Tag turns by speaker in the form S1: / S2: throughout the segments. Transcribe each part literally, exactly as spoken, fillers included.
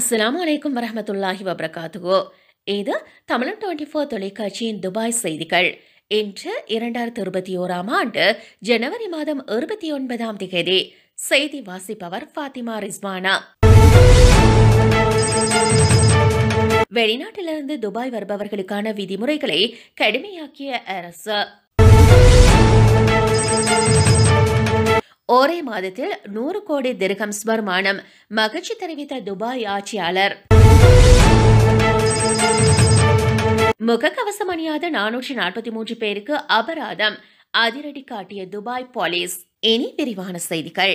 S1: அஸ்ஸலாமு அலைக்கும் வரஹ்மத்துல்லாஹி வபரகாத்துஹு. இது தமிழன் டுவெண்ட்டி ஃபோர் தொலைக்காட்சியின் துபாய் செய்திகள். இன்று இரண்டாயிரத்தி இருபத்தி ஓராம் ஆண்டு ஜனவரி மாதம் இருபத்தி ஒன்பதாம் தேதி. செய்தி வாசிப்பவர் ஃபாத்திமா ரிஸ்வானா. வெளிநாட்டிலிருந்து துபாய் வருபவர்களுக்கான விதிமுறைகளை கடுமையாக்கிய அரசு. ஒரே மாதத்தில் நூறு கோடி திர்ஹம்ஸ் வருமானம், மகிழ்ச்சி தெரிவித்த துபாய் ஆட்சியாளர். முகக்கவசம் அணியாத நானூற்றி நாற்பத்தி மூன்று பேருக்கு அபராதம், அதிரடி காட்டிய துபாய் போலீஸ். இனி விரிவான செய்திகள்.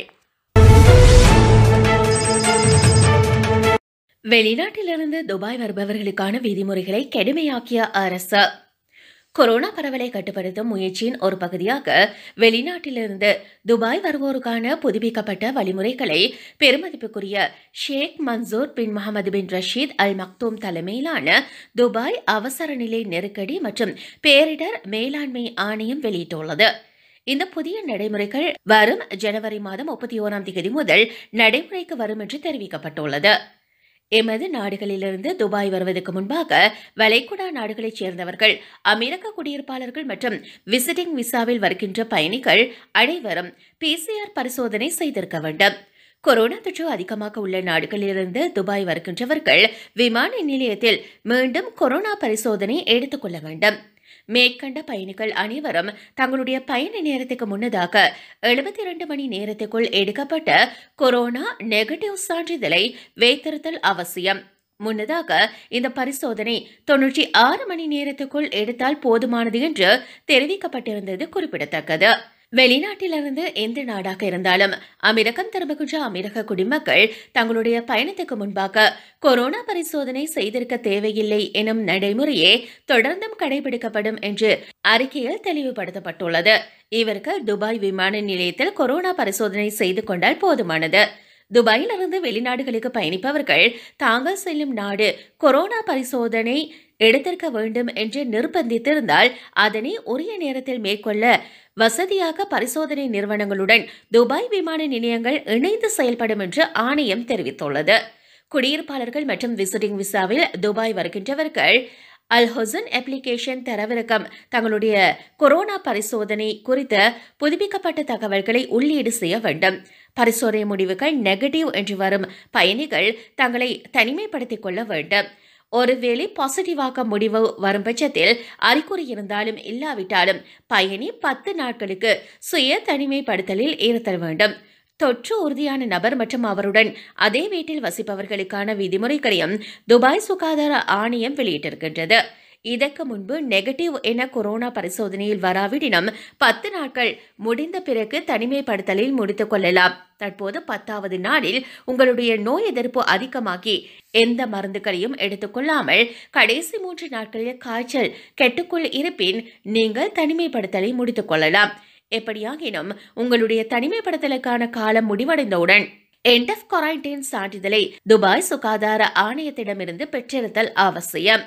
S1: வெளிநாட்டிலிருந்து துபாய் வருபவர்களுக்கான விதிமுறைகளை கடுமையாக்கிய அரசு. கொரோனா பரவலை கட்டுப்படுத்தும் முயற்சியின் ஒரு பகுதியாக வெளிநாட்டிலிருந்து துபாய் வருவோருக்கான புதுப்பிக்கப்பட்ட வழிமுறைகளை பெருமதிப்புக்குரிய ஷேக் மன்சூர் பின் Mohammed bin Rashid Al Maktoum தலைமையிலான துபாய் அவசர நிலை நெருக்கடி மற்றும் பேரிடர் மேலாண்மை ஆணையம் வெளியிட்டுள்ளது. இந்த புதிய நடைமுறைகள் வரும் ஜனவரி மாதம் முப்பத்தி ஓராம் தேதி முதல் நடைமுறைக்கு வரும் என்று தெரிவிக்கப்பட்டுள்ளது. எமது நாடுகளிலிருந்து துபாய் வருவதற்கு முன்பாக வளைகுடா நாடுகளைச் சேர்ந்தவர்கள், அமெரிக்க குடியிருப்பாளர்கள் மற்றும் விசிட்டிங் விசாவில் வருகின்ற பயணிகள் அனைவரும் பிசிஆர் பரிசோதனை செய்திருக்க வேண்டும். கொரோனா தொற்று அதிகமாக உள்ள நாடுகளிலிருந்து துபாய் வருகின்றவர்கள் விமான நிலையத்தில் மீண்டும் கொரோனா பரிசோதனை எடுத்துக் கொள்ள வேண்டும். மேற்கண்ட பயணிகள் அனைவரும் தங்களுடைய பயண நேரத்துக்கு முன்னதாக எழுபத்தி இரண்டு மணி நேரத்துக்குள் எடுக்கப்பட்ட கொரோனா நெகட்டிவ் சான்றிதழை வைத்திருத்தல் அவசியம். முன்னதாக இந்த பரிசோதனை தொன்னூற்றி ஆறு மணி நேரத்துக்குள் எடுத்தால் போதுமானது என்று தெரிவிக்கப்பட்டிருந்தது குறிப்பிடத்தக்கது. வெளிநாட்டிலிருந்து எந்த நாடாக இருந்தாலும் அமெரிக்கம் திரும்புகின்ற அமெரிக்க குடிமக்கள் தங்களுடைய பயணத்துக்கு முன்பாக கொரோனா பரிசோதனை செய்திருக்க தேவையில்லை எனும் நடைமுறையே தொடர்ந்தும் கடைபிடிக்கப்படும் என்று அறிக்கையில் தெளிவுபடுத்தப்பட்டுள்ளது. இவர்கள் துபாய் விமான நிலையத்தில் கொரோனா பரிசோதனை செய்து கொண்டால் போதுமானது. துபாயிலிருந்து வெளிநாடுகளுக்கு பயணிப்பவர்கள் தாங்கள் செல்லும் நாடு கொரோனா பரிசோதனை எடுத்திருக்க வேண்டும் என்று நிர்பந்தித்திருந்தால் அதனை உரிய நேரத்தில் மேற்கொள்ள வசதியாக பரிசோதனை நிறுவனங்களுடன் துபாய் விமான நிலையங்கள் இணைந்து செயல்படும் என்று ஆணையம் தெரிவித்துள்ளது. குடியிருப்பாளர்கள் மற்றும் விசிட்டிங் விசாவில் துபாய் வருகின்றவர்கள் அல் ஹொசன் அப்ளிகேஷன் தரவிறக்கம் தங்களுடைய கொரோனா பரிசோதனை குறித்த புதுப்பிக்கப்பட்ட தகவல்களை உள்ளீடு செய்ய வேண்டும். பரிசோதனை முடிவுகள் நெகட்டிவ் என்று வரும் பயணிகள் தங்களை தனிமைப்படுத்திக் கொள்ள வேண்டும். ஒருவேளை பாசிட்டிவாக முடிவு வரும் பட்சத்தில் அறிகுறி இருந்தாலும் இல்லாவிட்டாலும் பயணி பத்து நாட்களுக்கு சுய தனிமைப்படுத்தலில் இருத்தல் வேண்டும். தொற்று உறுதியான நபர் மற்றும் அவருடன் அதே வீட்டில் வசிப்பவர்களுக்கான விதிமுறைகளையும் துபாய் சுகாதார ஆணையம் வெளியிட்டிருக்கின்றது. இதற்கு முன்பு நெகட்டிவ் என கொரோனா பரிசோதனையில் வராவிடினும் பத்து நாட்கள் முடிந்த பிறகு தனிமைப்படுத்தலில் முடித்துக் கொள்ளலாம். தற்போது பத்தாவது நாளில் உங்களுடைய நோய் எதிர்ப்பு அதிகமாகி எந்த மருந்துகளையும் எடுத்துக்கொள்ளாமல் கடைசி மூன்று நாட்களில் காய்ச்சல் கெட்டுக்குள் இருப்பின் நீங்கள் தனிமைப்படுத்தலை முடித்துக் கொள்ளலாம். எப்படியாகினும் உங்களுடைய தனிமைப்படுத்தலுக்கான காலம் முடிவடைந்தவுடன் எண்ட் ஆஃப் குவாரண்டைன் சான்றிதழை துபாய் சுகாதார ஆணையத்திடமிருந்து பெற்றிருத்தல் அவசியம்.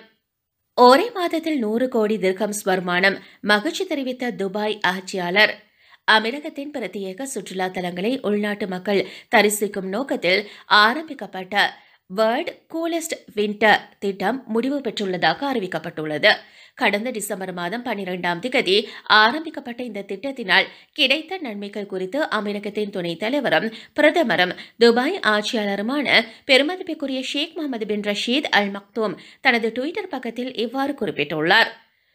S1: ஒரே மாதத்தில் நூறு கோடி திர்ஹம்ஸ் வருமானம், மகிழ்ச்சி தெரிவித்த துபாய் ஆட்சியாளர். அமெரிக்கத்தின் பிரத்யேக சுற்றுலா தலங்களை உள்நாட்டு மக்கள் தரிசிக்கும் நோக்கத்தில் ஆரம்பிக்கப்பட்ட வேர்ல்ட் கூலஸ்ட் வின்டர் திட்டம் முடிவு பெற்றுள்ளதாக அறிவிக்கப்பட்டுள்ளது. கடந்த டிசம்பர் மாதம் பன்னிரெண்டாம் தேதி ஆரம்பிக்கப்பட்ட இந்த திட்டத்தினால் கிடைத்த நன்மைகள் குறித்து அமெரிக்கத்தின் துணைத் தலைவரும் பிரதமரும் துபாய் ஆட்சியாளருமான பெருமதிப்புக்குரிய Sheikh Mohammed bin Rashid Al Maktoum தனது டுவிட்டர் பக்கத்தில் இவ்வாறு குறிப்பிட்டுள்ளார்.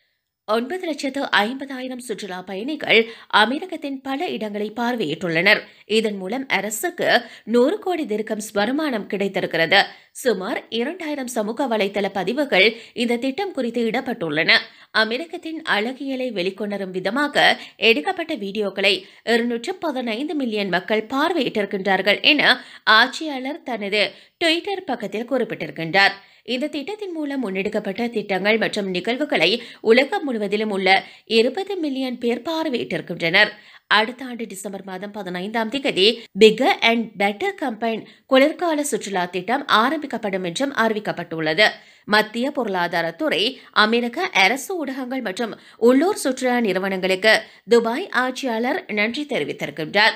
S1: ஒன்பது லட்சத்து ஐம்பதாயிரம் சுற்றுலா பயணிகள் அமெரிக்கத்தின் பல இடங்களை பார்வையிட்டுள்ளனர். இதன் மூலம் அரசுக்கு நூறு கோடி திர்ஹம்ஸ் வருமானம் கிடைத்திருக்கிறது. சுமார் இரண்டாயிரம் சமூக வலைதள பதிவுகள் இந்த திட்டம் குறித்து இடப்பட்டுள்ளன. அமெரிக்கத்தின் அழகியலை வெளிக்கொணரும் விதமாக எடுக்கப்பட்ட வீடியோக்களை இருநூற்று பதினைந்து மில்லியன் மக்கள் பார்வையிட்டிருக்கின்றார்கள் என ஆட்சியாளர் தனது ட்விட்டர் பக்கத்தில் குறிப்பிட்டிருக்கின்றார். இந்த திட்டத்தின் மூலம் முன்னெடுக்கப்பட்ட திட்டங்கள் மற்றும் நிகழ்வுகளை உலகம் முழுவதிலும் உள்ள இருபது மில்லியன் பேர் பார்வையிட்டிருக்கின்றனர். அடுத்த ஆண்டு டிசம்பர் மாதம் பதினைந்தாம் தேதி பிகர் அண்ட் பெட்டர் கம்பைன் குளிர்கால சுற்றுலா திட்டம் ஆரம்பிக்கப்படும் என்றும் அறிவிக்கப்பட்டுள்ளது. மத்திய பொருளாதாரத்துறை, அமெரிக்க அரசு ஊடகங்கள் மற்றும் உள்ளூர் சுற்றுலா நிறுவனங்களுக்கு துபாய் ஆட்சியாளர் நன்றி தெரிவித்திருக்கின்றார்.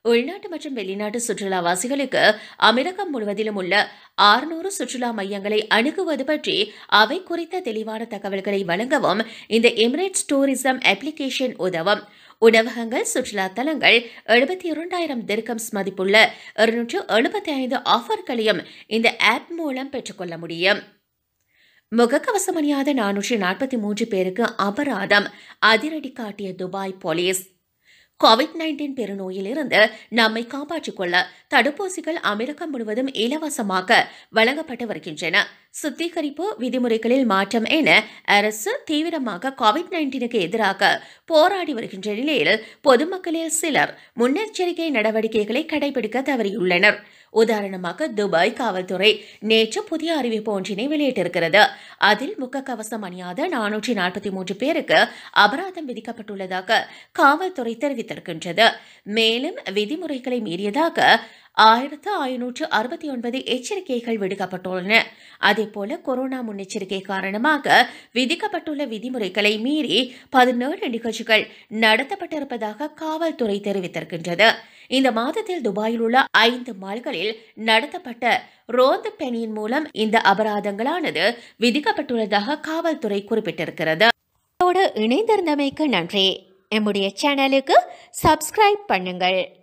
S1: உள்நாட்டு மற்றும் வெளிநாட்டு சுற்றுலாவாசிகளுக்கு அமெரிக்கா முழுவதிலும் உள்ள ஆறுநூறு சுற்றுலா மையங்களை அணுகுவது பற்றி அவை குறித்த தெளிவான தகவல்களை வழங்கவும் இந்த எமிரேட்ஸ் டூரிசம் அப்ளிகேஷன் உதவும். உணவகங்கள், சுற்றுலா தலங்கள் எழுபத்தி இரண்டாயிரம் திர்கம்ஸ் மதிப்புள்ள இருநூற்று எழுபத்தி ஐந்து ஆஃபர்களையும் இந்த ஆப் மூலம் பெற்றுக்கொள்ள முடியும். முகக்கவசம் அணியாத நானூற்று நாற்பத்தி மூன்று பேருக்கு அபராதம். அதிரடி காட்டிய துபாய் போலீஸ். கோவிட் நைன்டீன் பெருநோயில் இருந்து நம்மை காப்பாற்றிக் கொள்ள தடுப்பூசிகள் அமெரிக்கா முழுவதும் இலவசமாக வழங்கப்பட்டு வருகின்றன. சுத்திகரிப்பு விதிமுறைகளில் மாற்றம் என அரசு தீவிரமாக கோவிட் நைன்டீனுக்கு எதிராக போராடி வருகின்ற நிலையில் பொதுமக்களில் சிலர் முன்னெச்சரிக்கை நடவடிக்கைகளை கடைபிடிக்க தவறியுள்ளனர். உதாரணமாக துபாய் காவல்துறை நேற்று புதிய அறிவிப்பு ஒன்றினை வெளியிட்டிருக்கிறது. அதில் முகக்கவசம் அணியாத நானூற்றி நாற்பத்தி மூன்று பேருக்கு அபராதம் விதிக்கப்பட்டுள்ளதாக காவல்துறை தெரிவித்திருக்கின்றது. மேலும் விதிமுறைகளை மீறியதாக ஆயிரத்து ஐநூற்று அறுபத்தி ஒன்பது எச்சரிக்கைகள் விடுக்கப்பட்டுள்ளன. அதேபோல கொரோனா முன்னெச்சரிக்கை காரணமாக விதிக்கப்பட்டுள்ள விதிமுறைகளை மீறி பதினேழு நிகழ்ச்சிகள் நடத்தப்பட்டிருப்பதாக காவல்துறை தெரிவித்திருக்கின்றது. இந்த மாதத்தில் துபாயில் உள்ள ஐந்து மால்களில் நடத்தப்பட்ட ரோந்து பெனியின் மூலம் இந்த அபராதங்களானது விதிக்கப்பட்டுள்ளதாக காவல்துறை குறிப்பிட்டிருக்கிறது. இணைந்திருந்தமைக்கு நன்றி. எம்முடைய சேனலுக்கு சப்ஸ்கிரைப் பண்ணுங்கள்.